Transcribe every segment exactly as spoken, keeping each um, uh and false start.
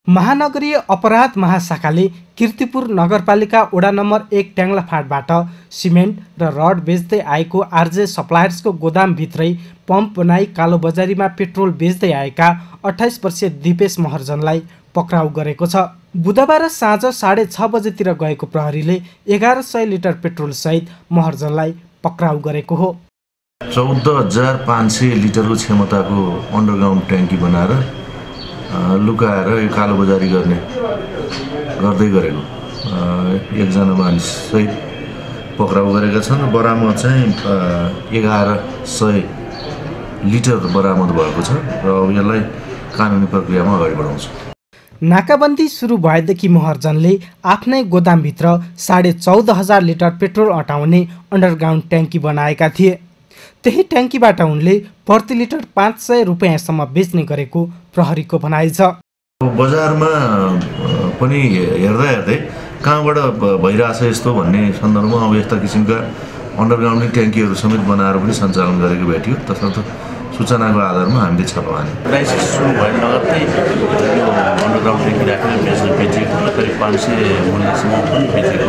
महानगरीय अपराध महाशाखाले कीर्तिपुर नगरपालिका वडा नम्बर एक ट्याङ्लाफाँटबाट सिमेन्ट र रड बेच्दै आएको आरजे सप्लायर्सको गोदामभित्रै पम्प बनाई कालोबजारीमा पेट्रोल बेच्दै आएका अठाइस वर्षीय दिपेश महर्जनलाई पक्राउ गरेको छ। बुधबार साँझ साढे छ बजेतिर गएको प्रहरीले एघार सय लिटर पेट्रोल सहित महर्जनलाई पक्राउ गरेको हो। चौध हजार पाँच सय लिटरको क्षमताको अन्डरग्राउन्ड ट्याङ्की बनाएर लुकाएर यो कालोबजारी गर्ने गर्दै गरेको एकजना मानिस सहित पक्राउ गरेका छन्। बरामद चाहिँ एघार सय लिटर बरामद भएको छ र यसलाई कानुनी प्रक्रियामा अगाडि बढाउँछ। नाकाबन्दी सुरु भएदेखि महर्जनले आफ्नै गोदामभित्र साढे चौध हजार लिटर पेट्रोल अटाउने अन्डरग्राउन्ड ट्याङ्की बनाएका थिए। त्यही ट्याङ्कीबाट उनले प्रति लिटर पाँच सय रुपियाँसम्म बेच्ने गरेको प्रहरीको भनाइ छ। बजारमा पनि हेर्दा हेर्दै कहाँबाट भइरहेछ यस्तो भन्ने सन्दर्भमा अब यस्ता किसिमका अन्डरग्राउन्ड ट्याङ्कीहरू समेत बनाएर पनि सञ्चालन गरेको भेटियो। तसर्थ सूचनाको आधारमा हामीले छापा हाल्यौँ। क्राइसिस सुरु भए लगत्तै यो अन्डरग्राउन्ड ट्याङ्की राखेर बेच्न बेचेको करिब पाँच सय मूल्यसम्म पनि बेचेको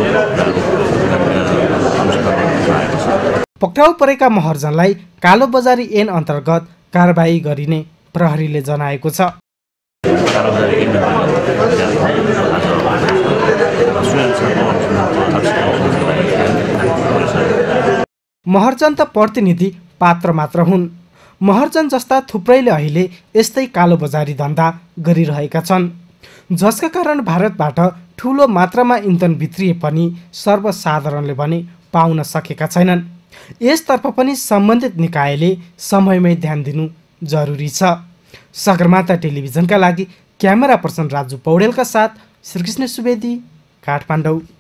पक्राउ परेका महर्जनलाई कालोबजारी ऐन अन्तर्गत कारबाही गरिने प्रहरीले जनाएको छ। महर्जन त प्रतिनिधि पात्र मात्र हुन्। महर्जन जस्ता थुप्रैले अहिले यस्तै कालोबजारी धन्दा गरिरहेका छन्, जसका कारण भारतबाट ठुलो मात्रामा इन्धन भित्रिए पनि सर्वसाधारणले भने पाउन सकेका छैनन्। यसतर्फ पनि सम्बन्धित निकायले समयमै ध्यान दिनु जरुरी छ। सगरमाथा टेलिभिजनका लागि क्यामेरा पर्सन राजु पौडेलका साथ श्रीकृष्ण सुवेदी, काठमाडौँ।